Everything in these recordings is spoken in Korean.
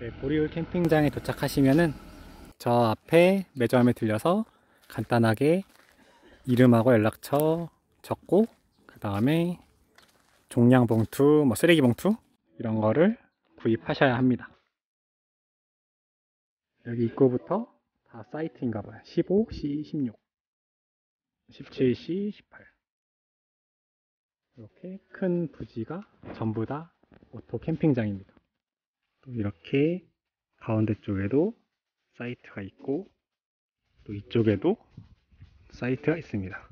보리울 캠핑장에 도착하시면은 저 앞에 매점에 들려서 간단하게 이름하고 연락처 적고, 그 다음에 종량 봉투, 쓰레기 봉투 이런 거를 구입하셔야 합니다. 여기 입구부터 다 사이트인가 봐요. 15C, 16, 17C, 18 이렇게 큰 부지가 전부 다 오토 캠핑장입니다. 또 이렇게 가운데 쪽에도 사이트가 있고, 또 이쪽에도 사이트가 있습니다.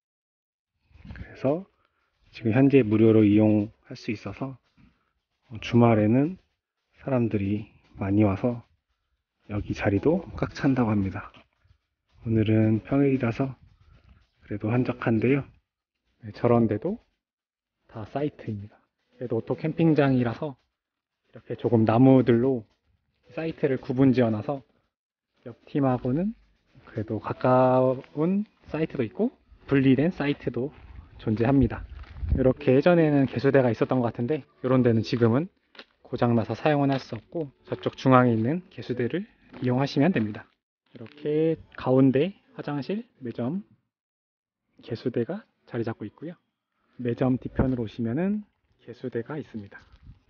그래서 지금 현재 무료로 이용할 수 있어서 주말에는 사람들이 많이 와서 여기 자리도 꽉 찬다고 합니다. 오늘은 평일이라서 그래도 한적한데요. 저런 데도 다 사이트입니다. 그래도 오토 캠핑장이라서 이렇게 조금 나무들로 사이트를 구분 지어놔서 옆 팀하고는 그래도 가까운 사이트도 있고 분리된 사이트도 존재합니다. 이렇게 예전에는 개수대가 있었던 것 같은데, 이런 데는 지금은 고장나서 사용은 할 수 없고 저쪽 중앙에 있는 개수대를 이용하시면 됩니다. 이렇게 가운데 화장실, 매점, 개수대가 자리 잡고 있고요. 매점 뒤편으로 오시면은 개수대가 있습니다.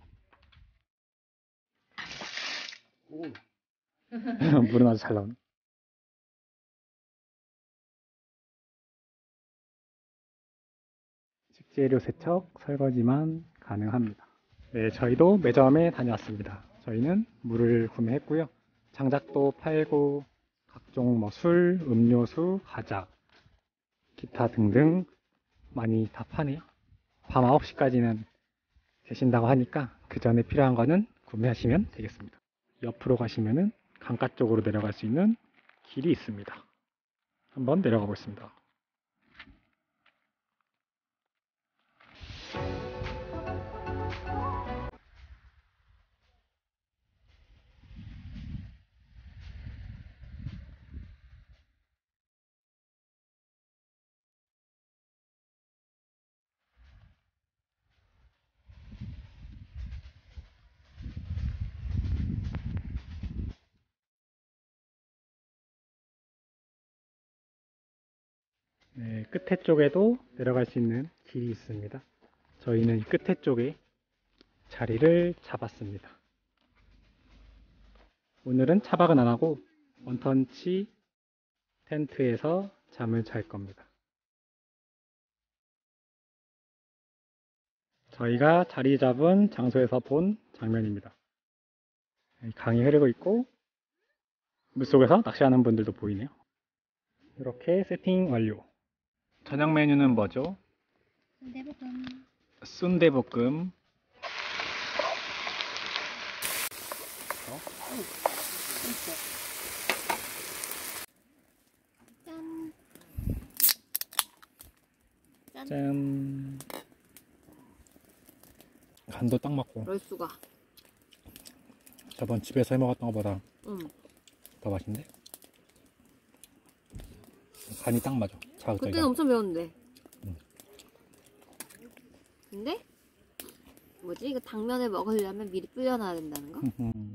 물은 아주 잘 나오네. 식재료 세척, 설거지만 가능합니다. 네, 저희도 매점에 다녀왔습니다. 저희는 물을 구매했고요. 장작도 팔고 각종 술, 음료수, 과자, 기타 등등 많이 다 파네요. 밤 9시까지는 계신다고 하니까 그 전에 필요한 거는 구매하시면 되겠습니다. 옆으로 가시면은 강가 쪽으로 내려갈 수 있는 길이 있습니다. 한번 내려가 보겠습니다. 네, 끝에 쪽에도 내려갈 수 있는 길이 있습니다. 저희는 이 끝에 쪽에 자리를 잡았습니다. 오늘은 차박은 안 하고 원턴치 텐트에서 잠을 잘 겁니다. 저희가 자리 잡은 장소에서 본 장면입니다. 강이 흐르고 있고 물속에서 낚시하는 분들도 보이네요. 이렇게 세팅 완료. 저녁 메뉴는 뭐죠? 순대볶음. 순대볶음. 짠. 짠. 간도 딱 맞고. 그럴 수가. 저번 집에서 해 먹었던 것보다 응. 더 맛있는데? 간이 딱 맞아. 그때는 엄청 매웠는데. 응. 근데 뭐지? 이거 당면을 먹으려면 미리 불려놔야 된다는 거?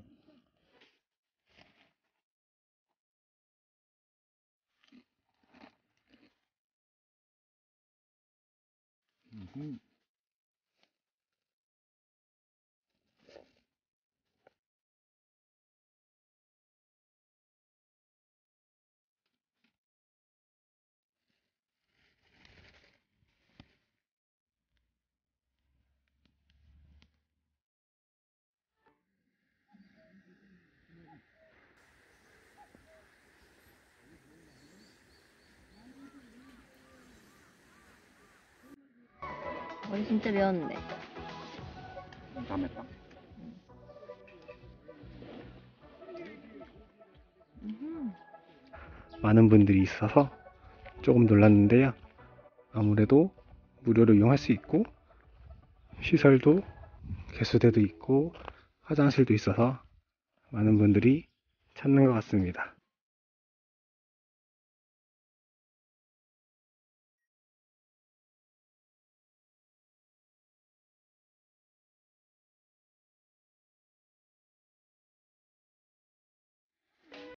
머리 진짜 매웠는데. 다 맵다. 많은 분들이 있어서 조금 놀랐는데요. 아무래도 무료로 이용할 수 있고 시설도 개수대도 있고 화장실도 있어서 많은 분들이 찾는 것 같습니다.